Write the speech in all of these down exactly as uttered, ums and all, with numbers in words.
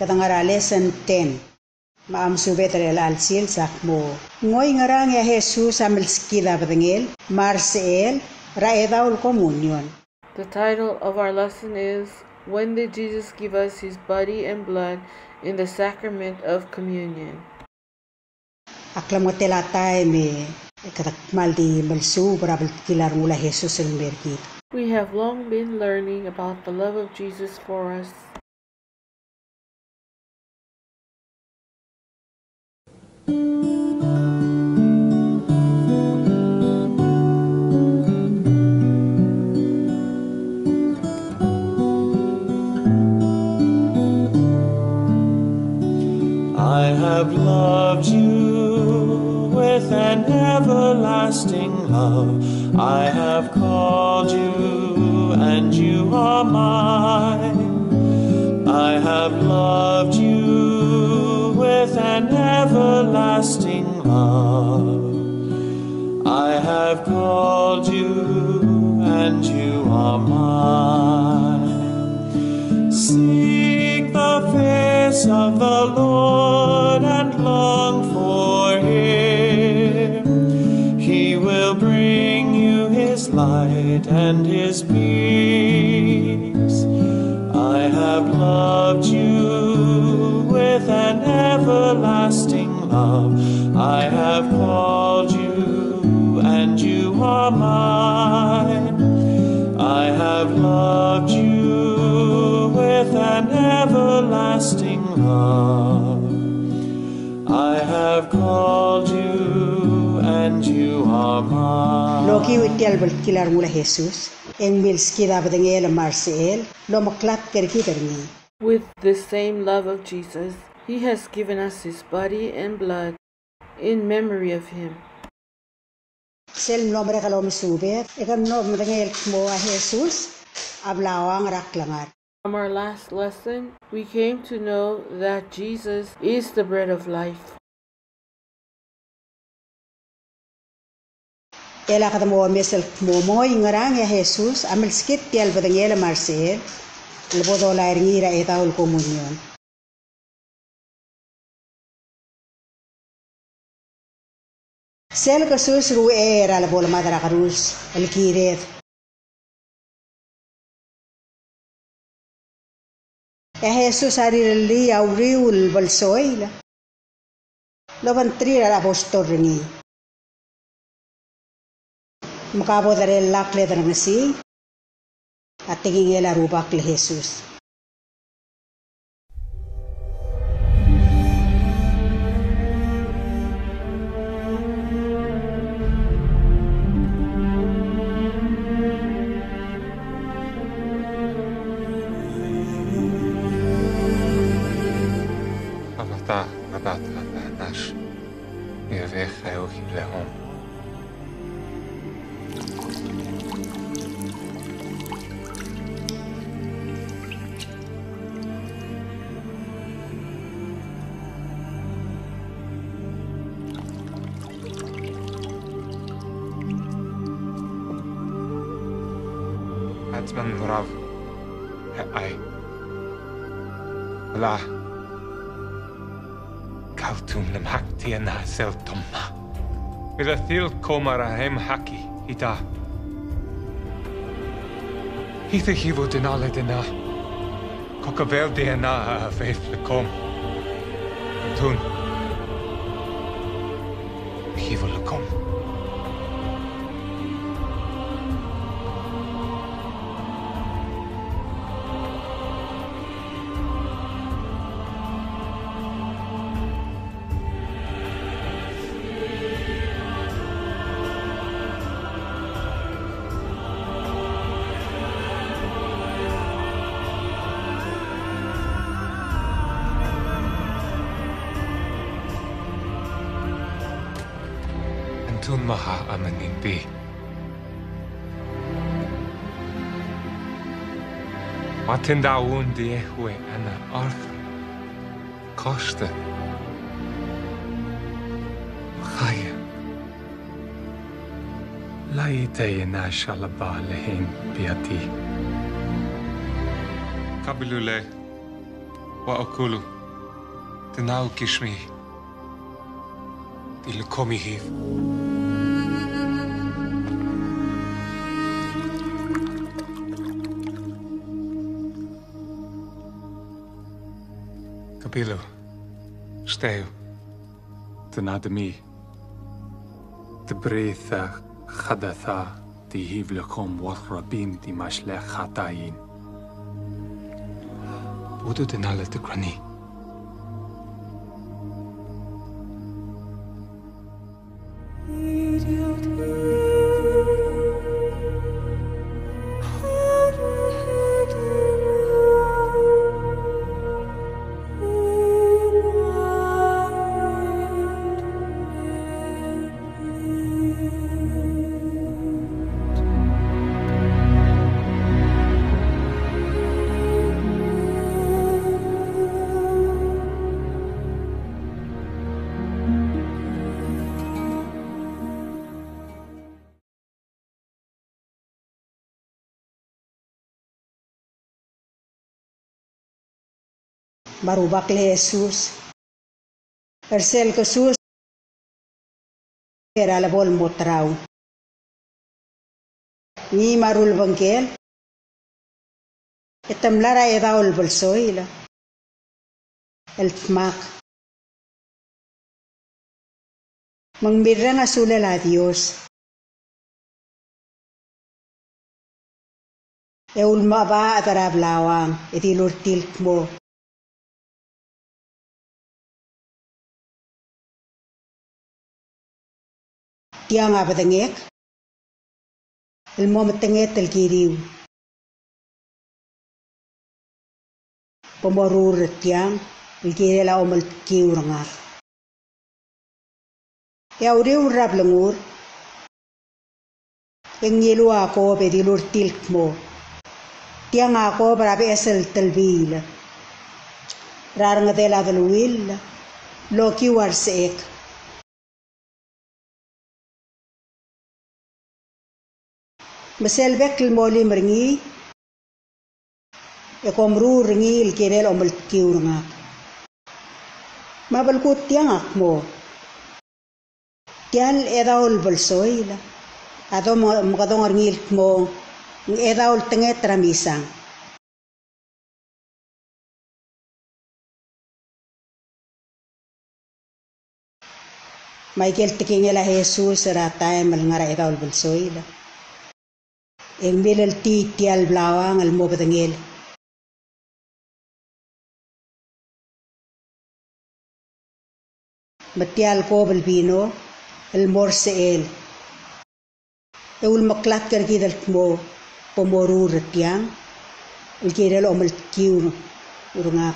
Katangara lesson ten. Maam subetre al sil sakmo. Ngoy ngarang ya Jesus amil skida badangel. Marcel raedaul komunyon. The title of our lesson is When Did Jesus Give Us His Body and Blood in the Sacrament of Communion? Aklamotelatay me katakmal di malsu barabal kilar mula Jesus el merki. We have long been learning about the love of Jesus for us. I have loved you with an everlasting love. I have called you and you are mine. I have loved you with an everlasting love. I have called you and you are mine. Seek the face of the Lord and long for Him. He will bring you His light and His peace. I have loved you with an everlasting love. I have called you and you are mine. I have loved you with an everlasting love. I have called you and you are mine. Loki witial bal kilar mula Jesus. En mil skida badangel Marcel. Lo maklat kerki terni. With the same love of Jesus, He has given us His body and blood in memory of Him. Sel nombre kalom subet. Ekan nom badangel mo a Jesus. Ablawang raklangar. From our last lesson, we came to know that Jesus is the bread of life. Ela kata mo mesel mo mo ingarang ya Jesus amil skit tial badangel Marcel. Lebodo la ngira etaul komunyon. Sel kasus ru era la bola madara karus el kiret. Ya Jesus ari li auriul balsoila. Lo bantri la apostol ringi. Makabo dare lakle darangasi. At tingin ela rubak le Jesus. Abata abata nash. Yevech ayuhi lehom. Atman rav ay la kautum nam hakti na sel tomma ila thil komara hem haki ita hitha hivo denale dena kokavel dena faith the kom tun hivo le kom. Tun maha amaninti. Watinda undi ehwe ana Arthur. Costa. Chaya. Laitayna shalaba lehim biati. Kabilule وأقول تناو كشمي تلكمي هيف Capilo, steu, تنادمي تبريثا خدثا تهيب لكم والربين دي مشلخ خطاين بودو تنال تقرني Marubak le Jesus. Ersel Jesus era la bol motrau. Ni marul bangkel. Etam lara eda ol bolsoila. El tmak. Mangmirang asule la Dios. E ulma ba atarab lawang etilur tilk mo. Tiang apa tengek? Ilmu metengek telkiriu. Pemorur tiang, ilkiri la omal kiu rangar. Ya uri urap lengur. Yang ngilu ako pedilur tilk mo. Tiang ako berabe esel telbil. Rarang tela teluil. Lo kiwar seek. Meselbek ilmoli meringi, ekomru ringi ilkirel omal kiu rangak. Mabalkut tiang akmo, tiang edaul balsoila, atau makadong ringi ilkmo, edaul tenget ramisang. Michael tikingela Jesus ratay malngara edaul balsoila. Yang milal ti tial blawang al mo batangil. Matial ko balbino al morseel. Eul maklat karki dal mo pomorur tiang. El kirel omal kiu urungak.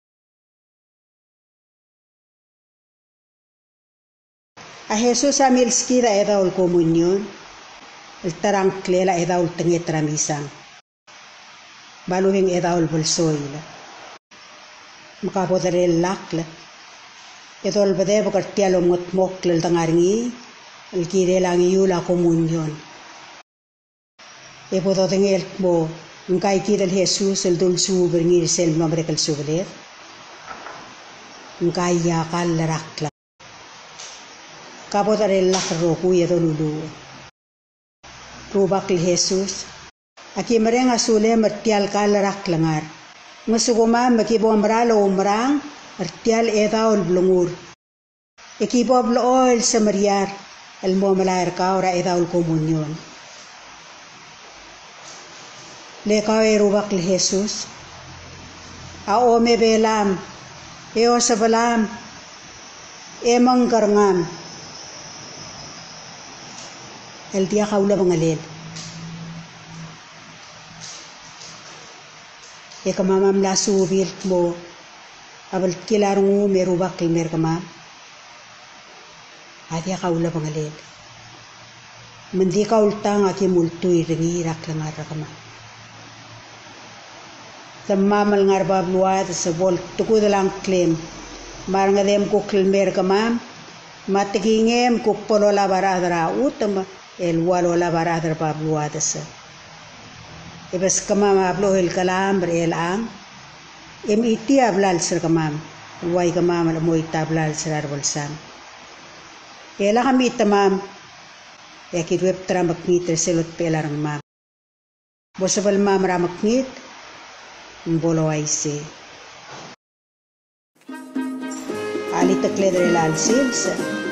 A Jesus amil skira eda ol komunyon. El tarang klela edaul tenget ramisang. Baluhing edaul bolsoila. Makapodare lakla. Edol bade bakartialo ngot moklel tangaringi. El kire lang iula komunyon. Epodo tengel mo. Ngkai kidal Jesus el dulsu berngi sel nombre kal subelet. Ngkai yakal rakla. Kapodare lakro kuya dolulu. Rubak li Jesus. Aki mereng asule mertial kal rak langar. Ngasuguma makibo amralo umrang mertial edaul blungur. Ekibo blo oil semeriar el mo malair ka ora edaul komunyon. Le ka e rubak li Jesus. A ome belam e o sabalam e mangkarngam. El dia kaula bangalel. E kamamam la subil mo abal kilarungu merubak mer kama. Adia kaula bangalel. Mendi kaultang aki multui ringi rak langar kama. Tamamal ngar babluat sebol tuku dalang klaim. Marangadem ko klmer kama. Matikingem ko polola baradra utama. El walo la baradar babluadasa. Ibas kama mablo el kalam el ang Em iti ablal sir kamam. Uway kamam alam mo itablal sir arwalsam. Ela kami tamam. Ya kidweb tra maknit reselot pelarang mam. Bosabal mam ra maknit. Mbolo ay se. Ali takle dre lal sil sir.